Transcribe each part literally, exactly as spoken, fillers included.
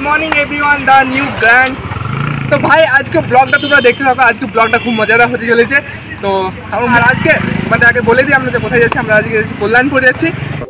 Morning everyone the new grand. तो भाई आज के ब्लॉगটা তোমরা দেখতে থাকো। আজকে ব্লগটা খুব মজাদার হতে চলেছে। তো আমরা আজকে মানে আগে বলে দিই আমরা কোথায় যাচ্ছি। আমরা আজকে যাচ্ছি কল্যাণপুর যাচ্ছি।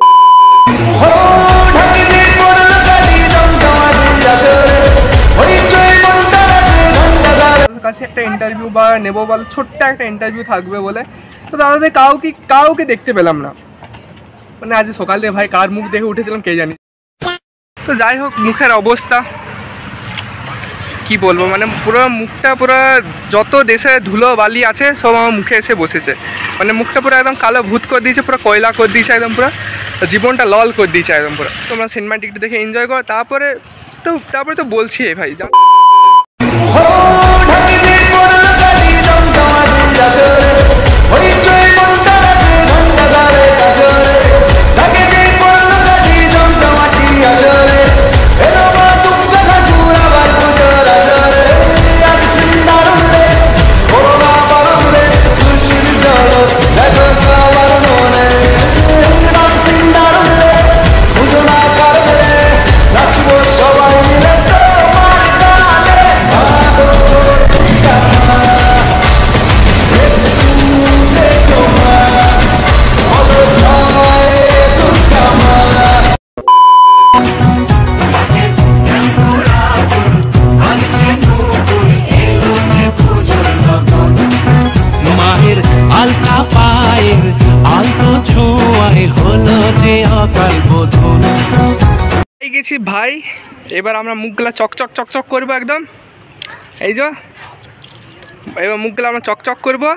কাছে একটা ইন্টারভিউ বা নেবো বলে ছোট্ট একটা ইন্টারভিউ থাকবে বলে। তো দাদাদের কাউকে কাউকে দেখতে পেলাম না। মানে আজ সকালে ভাই কার মুখ দেখে উঠেছিলাম কে জানি। তো যাই হোক মুখের অবস্থা কি বলবো, মানে পুরো মুখটা পুরো যত দেশে ধুলো বালি আছে সব আমার মুখে এসে বসেছে। মানে মুখটা পুরো একদম কালো ভূত করে দিয়েছে, পুরো কয়লা করে দিয়েছে, একদম পুরো জীবনটা লল করে দিয়েছে একদম পুরো। তোমরা সিনেমাটিকটা দেখে এনজয় করো। তারপরে তো তারপরে তো বলছি ভাই যা গেছি ভাই। এবার আমরা মুখগুলা চকচক চকচক করবো একদম। এই যে এবার মুখগুলো আমরা চকচক করবো।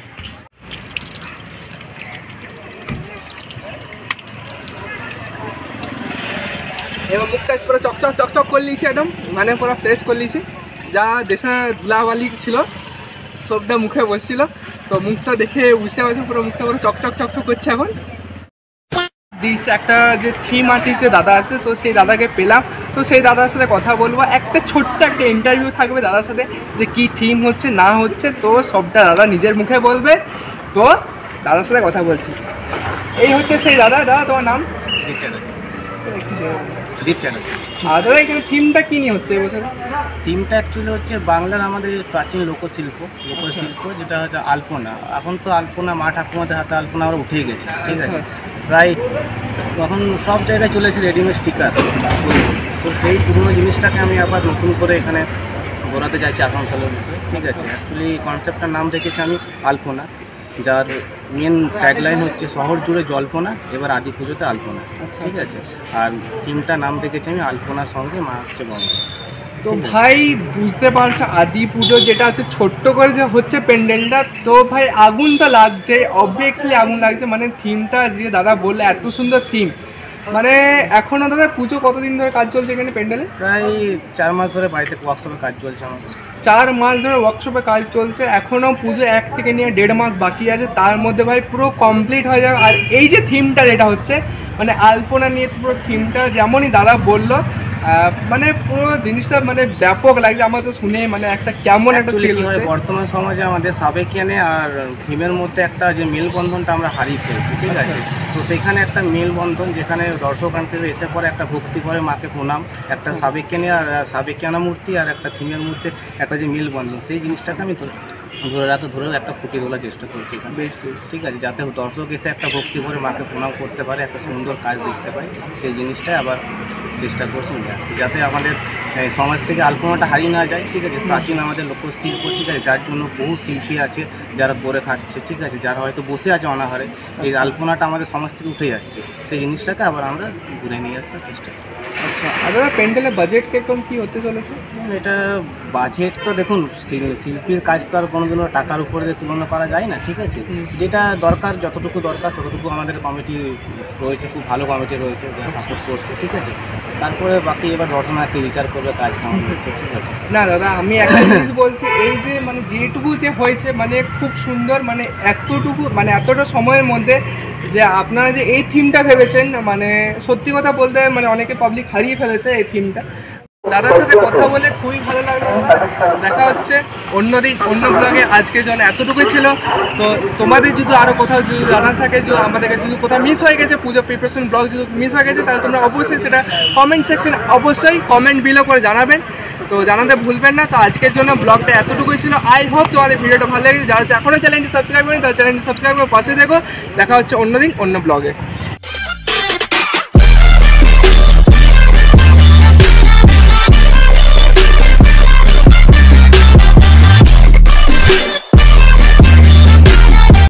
এবার মুখটা পুরো চকচক চকচক করে নিয়েছি একদম, মানে পুরো ফ্রেশ করে নিয়েছি। যা দেশে ধুলাবালি ছিল সবটা মুখে বসছিল। তো মুখটা দেখে বুঝতে পারছি পুরো মুখটা পুরো চকচক চকচক করছে এখন। দিস একটা যে থিম আর্টিস্ট দাদা আছে, তো সেই দাদাকে পেলাম। তো সেই দাদার সাথে কথা বলবো, একটা ছোট্ট একটা ইন্টারভিউ থাকবে দাদার সাথে যে কী থিম হচ্ছে না হচ্ছে। তো সবটা দাদা নিজের মুখে বলবে। তো দাদার সাথে কথা বলছি। এই হচ্ছে সেই দাদা। দাদা তোমার নাম? দীপ চ্যাটার্জি। আর দাদা এখানে থিমটা কী নিয়ে হচ্ছে এবছর? থিমটা অ্যাকচুয়ালি হচ্ছে বাংলার আমাদের প্রাচীন লোকশিল্প লোকশিল্প যেটা হচ্ছে আলপনা। এখন তো আলপনা মা ঠাকুমাদের হাতে আলপনা আমরা উঠেই গেছে, ঠিক আছে। প্রায় এখন সব জায়গায় চলে এসেছে রেডিমেড স্টিকার। তো সেই পুরোনো জিনিসটাকে আমি আবার নতুন করে এখানে গড়াতে চাইছি আসানসোলের মধ্যে, ঠিক আছে। অ্যাকচুয়ালি কনসেপ্টটার নাম দেখেছি আমি আলপনা, যার মেন ট্যাগলাইন হচ্ছে শহর জুড়ে জল্পনা, এবার আদি পুজোতে আলপনা, ঠিক আছে। আর থিমটা নাম দেখেছি আমি আলপনার সঙ্গে মা আসছে বঙ্গে। তো ভাই বুঝতে পারছো আদি পুজো যেটা আছে ছোট্ট করে যে হচ্ছে প্যান্ডেলটা, তো ভাই আগুন তো লাগছে, অবভিয়াসলি আগুন লাগছে। মানে থিমটা যে দাদা বললে এত সুন্দর থিম, মানে এখনও দাদা পুজো কতদিন ধরে কাজ চলছে এখানে প্যান্ডেলে? প্রায় চার মাস ধরে বাড়িতে ওয়ার্কশপে কাজ চলছে আমাদের। চার মাস ধরে ওয়ার্কশপে কাজ চলছে, এখনও পুজো এক থেকে নিয়ে দেড় মাস বাকি আছে। তার মধ্যে ভাই পুরো কমপ্লিট হয়ে যাবে। আর এই যে থিমটা যেটা হচ্ছে মানে আলপনা নিয়ে পুরো থিমটা যেমনই দাদা বললো, মানে পুরো জিনিসটা মানে ব্যাপক লাগছে আমার তো শুনে। মানে একটা কেমন একটা ফিল হচ্ছে। বর্তমান সমাজে আমাদের সাবেকিয়ানে আর থিমের মধ্যে একটা যে মেলবন্ধনটা আমরা হারিয়ে ফেলছি, ঠিক আছে। তো সেখানে একটা মেলবন্ধন যেখানে দর্শকান্তীরা এসে পরে একটা ভক্তি করে মাকে প্রণাম, একটা সাবেকিয়ানে আর সাবেকিয়ানা মূর্তি আর একটা থিমের মধ্যে একটা যে মেলবন্ধন, সেই জিনিসটাকে আমি ধরে রাতে ধরেও একটা ফুটিয়ে তোলার চেষ্টা করছি এখানে। বেশ বেশ ঠিক আছে, যাতে দর্শক এসে একটা ভক্তি করে মাকে প্রণাম করতে পারে, একটা সুন্দর কাজ দেখতে পায়, সেই জিনিসটাই আবার চেষ্টা করছি যাতে আমাদের সমাজ থেকে আলপনাটা হারিয়ে না যায়, ঠিক আছে। প্রাচীন আমাদের লোকশিল্প, ঠিক আছে, যার জন্য বহু শিল্পী আছে যারা করে খাচ্ছে, ঠিক আছে, যারা হয়তো বসে আছে অনাহারে। এই আলপনাটা আমাদের সমাজ থেকে উঠে যাচ্ছে, সেই জিনিসটাকে আবার আমরা ঘুরে নিয়ে আসার চেষ্টা করি। আচ্ছা, আর দাদা প্যান্ডেলের বাজেট কিরকম কী হতে চলেছে? এটা বাজেট তো দেখুন শিল্পীর কাজ তো আর কোনোদিনও টাকার উপরে তুলনা করা যায় না, ঠিক আছে। যেটা দরকার যতটুকু দরকার ততটুকু আমাদের কমিটি রয়েছে, খুব ভালো কমিটি রয়েছে যারা সাপোর্ট করছে, ঠিক আছে। তারপরে বাকি এবার দর্শনার্থী বিচার করবে কাজ কেমন হচ্ছে, ঠিক আছে। না দাদা আমি একটা জিনিস বলছি, এই যে মানে যেটুকু যে হয়েছে মানে খুব সুন্দর, মানে এতটুকু মানে এতটা সময়ের মধ্যে যে আপনারা যে এই থিমটা ভেবেছেন, মানে সত্যি কথা বলতে মানে অনেকে পাবলিক হারিয়ে ফেলেছে এই থিমটা। দাদার সাথে কথা বলে খুবই ভালো লাগলো। দেখা হচ্ছে অন্যদিন অন্য ব্লগে। আজকের জন্য এতটুকুই ছিল। তো তোমাদের যদি আরও কোথাও যদি জানার থাকে যে আমাদের কাছে যদি কোথাও মিস হয়ে গেছে, পুজো প্রিপারেশন ব্লগ যদি মিস হয়ে গেছে, তাহলে তোমরা অবশ্যই সেটা কমেন্ট সেকশন অবশ্যই কমেন্ট বিলো করে জানাবেন। তো জানাতে ভুলবেন না। তো আজকের জন্য ব্লগটা এতটুকুই ছিল। আই হোপ তোমাদের ভিডিওটা ভালো লেগেছে। যারা এখনও চ্যানেলটি সাবস্ক্রাইব করেন তারা চ্যানেলটি সাবস্ক্রাইব করে পাশে দেখো। দেখা হচ্ছে অন্যদিন অন্য ব্লগে।